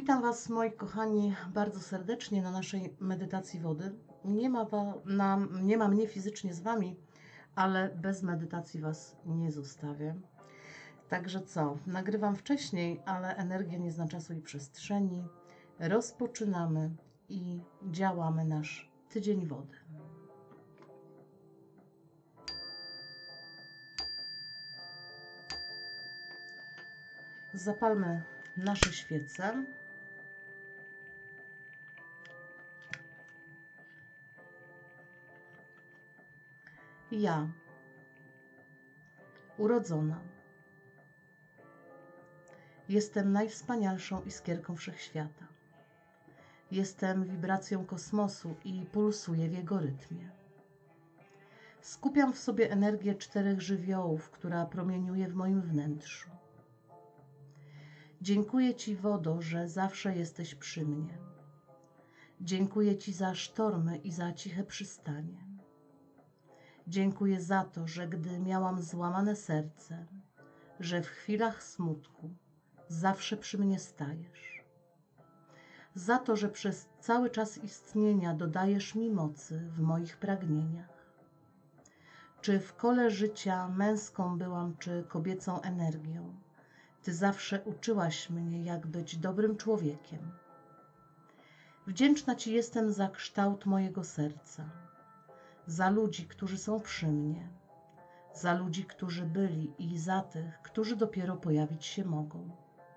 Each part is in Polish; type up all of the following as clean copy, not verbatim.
Witam Was, moi kochani, bardzo serdecznie na naszej medytacji wody. Nie ma mnie fizycznie z Wami, ale bez medytacji Was nie zostawię. Także co? Nagrywam wcześniej, ale energia nie zna czasu i przestrzeni. Rozpoczynamy i działamy nasz tydzień wody. Zapalmy nasze świece. Ja, urodzona, jestem najwspanialszą iskierką wszechświata. Jestem wibracją kosmosu i pulsuję w jego rytmie. Skupiam w sobie energię 4 żywiołów, która promieniuje w moim wnętrzu. Dziękuję Ci, wodo, że zawsze jesteś przy mnie. Dziękuję Ci za sztormy i za ciche przystanie. Dziękuję za to, że gdy miałam złamane serce, że w chwilach smutku zawsze przy mnie stajesz. Za to, że przez cały czas istnienia dodajesz mi mocy w moich pragnieniach. Czy w kole życia męską byłam, czy kobiecą energią, Ty zawsze uczyłaś mnie, jak być dobrym człowiekiem. Wdzięczna Ci jestem za kształt mojego serca, za ludzi, którzy są przy mnie, za ludzi, którzy byli i za tych, którzy dopiero pojawić się mogą.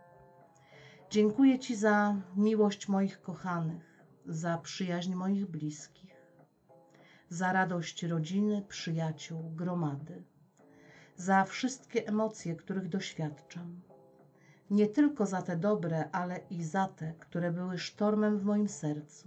Dziękuję Ci za miłość moich kochanych, za przyjaźń moich bliskich, za radość rodziny, przyjaciół, gromady, za wszystkie emocje, których doświadczam. Nie tylko za te dobre, ale i za te, które były sztormem w moim sercu.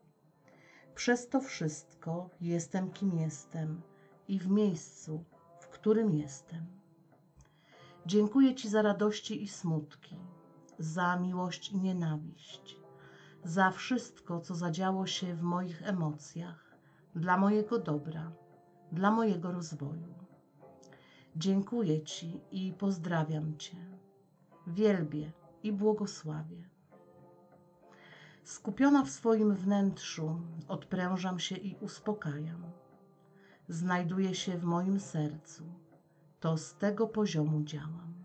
Przez to wszystko jestem, kim jestem i w miejscu, w którym jestem. Dziękuję Ci za radości i smutki, za miłość i nienawiść, za wszystko, co zadziało się w moich emocjach, dla mojego dobra, dla mojego rozwoju. Dziękuję Ci i pozdrawiam Cię, wielbię i błogosławię. Skupiona w swoim wnętrzu, odprężam się i uspokajam. Znajduję się w moim sercu, to z tego poziomu działam.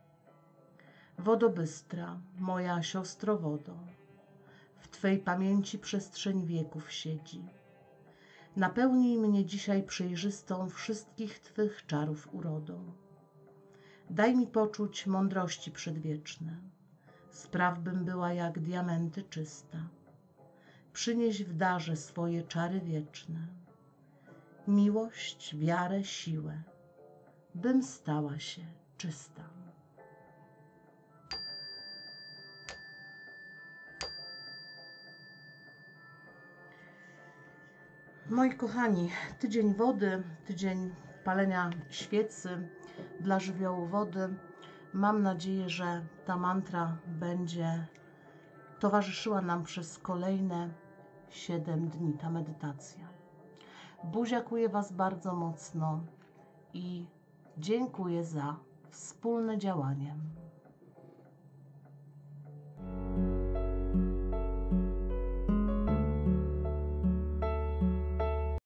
Wodo bystra, moja siostro wodo, w Twej pamięci przestrzeń wieków siedzi. Napełnij mnie dzisiaj przejrzystą wszystkich Twych czarów urodą. Daj mi poczuć mądrości przedwieczne, spraw, bym była jak diamenty czysta. Przynieś w darze swoje czary wieczne, miłość, wiarę, siłę, bym stała się czysta. Moi kochani, tydzień wody, tydzień palenia świecy dla żywiołu wody. Mam nadzieję, że ta mantra będzie towarzyszyła nam przez kolejne 7 dni, ta medytacja. Buziakuję Was bardzo mocno i dziękuję za wspólne działanie.